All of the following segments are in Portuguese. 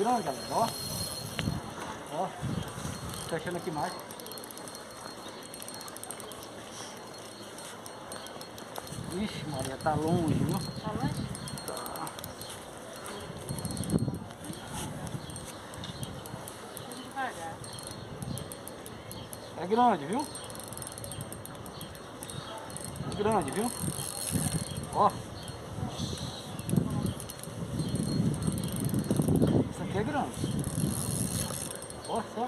grande, galera, ó. Ó. Fechando aqui mais. Ixi, Maria, tá longe, viu? Tá longe? Tá. Vamos devagar. É grande, viu? É grande, viu? Ó. Isso aqui é grande. Ó só.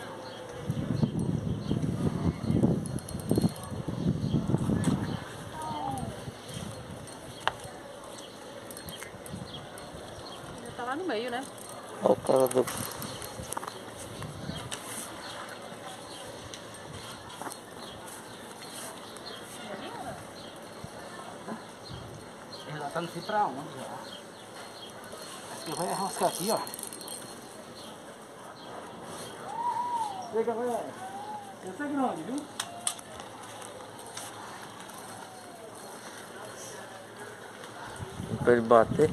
Já tá lá no meio, né? Olha o cara do... Ela tá não sei pra onde já. Acho que vai arrascar aqui, ó. E aí, galera? Essa é grande, viu? Pra ele bater.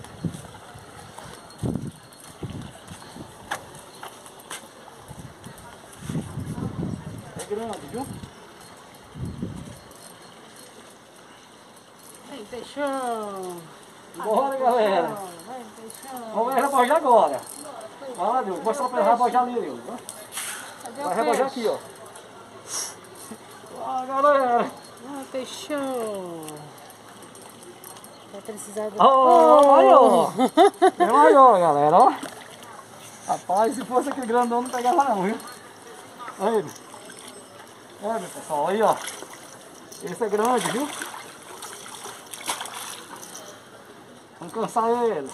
É grande, viu? Vem, peixão. Bora, galera. Vem, peixão. Vamos rebojar agora. Olha lá, Deus. Mostra pra rebojar ali, Deus. Cadê Vai o rebojar peixe? aqui, ó. Ó, galera. Ah, peixão. Vai precisar do... Ó, maior. É maior, galera, ó. Rapaz, se fosse aquele grandão não pegava não, viu? Aí, meu pessoal, aí, ó. Esse é grande, viu? Vamos cansar ele.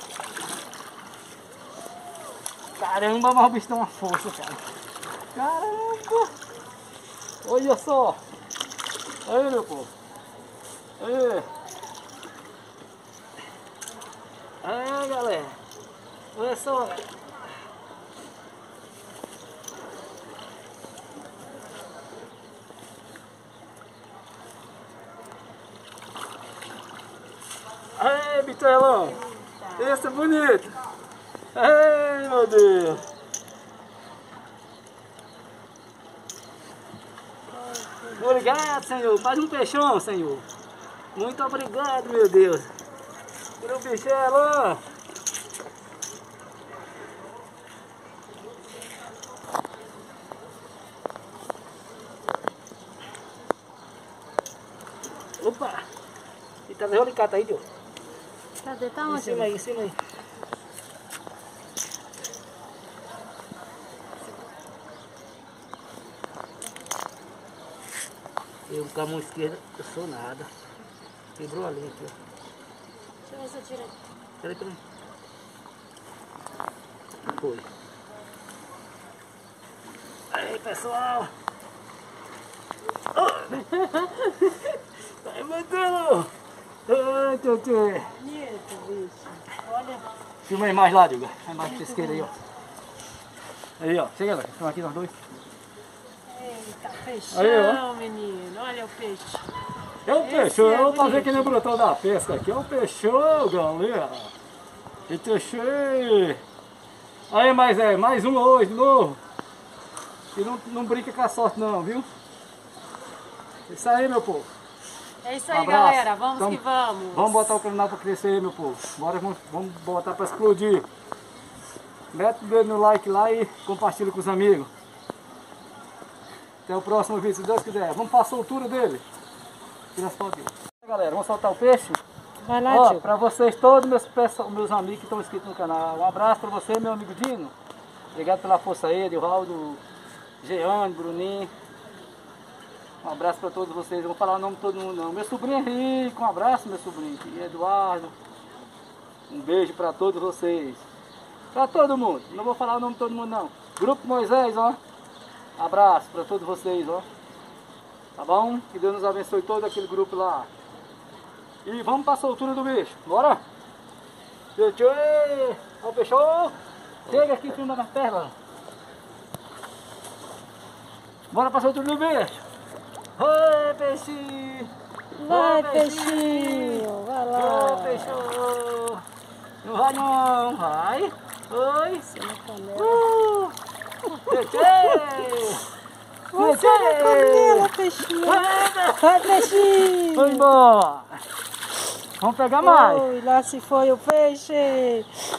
Caramba, mas o bicho tem uma força, cara. Caramba! Olha só! Aí, meu povo! Aí! Aí, galera! Olha só! Aí, bitelão! Esse é bonito! Ai, meu Deus! Obrigado, Senhor! Mais um peixão, Senhor! Muito obrigado, meu Deus! Tira o bichelo! Opa! E tá vendo o alicate aí, Deus? Cadê? Tá Em onde? cima aí, em cima aí. Eu com a mão esquerda, eu sou nada. Quebrou ali aqui, ó. Deixa eu ver se eu tiro aqui. Peraí, peraí. Foi. Aí, pessoal. Tá mandando. Ai, tio. Bonito, bicho. Olha. Filma aí mais lá, Diego. A imagem da esquerda aí, ó. Aí, ó. Chega lá. Estão aqui nós dois. Eita, peixão, Aí, ó. menino. Olha o peixe. É o peixão. é Eu vou fazer bonito. que nem o brotão da pesca aqui. É o peixão, galera. Eita, cheio. Aí, mas é, mais um hoje de novo. E não brinca com a sorte não, viu? Isso aí, meu povo. É isso aí, Abraço. galera. Vamos Então, que vamos. Vamos botar o canal pra crescer aí, meu povo. Bora, vamos botar pra explodir. Mete o dedo no like lá e compartilha com os amigos. Até o próximo vídeo, se Deus quiser. Vamos para a soltura dele. Tira as fotos dele. Galera, vamos soltar o peixe? Vai lá, Ó, tio. para vocês, todos meus amigos que estão inscritos no canal. Um abraço para você, meu amigo Dino. Obrigado pela força aí, Edilvaldo, Jeane, Bruninho. Um abraço para todos vocês. Eu vou falar o nome de todo mundo não. Meu sobrinho Henrique, um abraço, meu sobrinho. E Eduardo. Um beijo para todos vocês. Para todo mundo. Não vou falar o nome de todo mundo não. Grupo Moisés, ó. Abraço para todos vocês, ó. Tá bom? Que Deus nos abençoe todo aquele grupo lá. E vamos para a soltura do bicho. Bora? Tchau. Ó o peixão. Chega aqui, filma na perna. Bora para a soltura do bicho. Oi, peixinho. Vai, Oi, peixinho. Vai lá. Oi, peixão. Não vai não, vai. Oi! Você na canela. Tchê! Você na canela, peixinho. Vai, peixinho. Foi embora! Vamos pegar mais! Oi, lá se foi o peixe.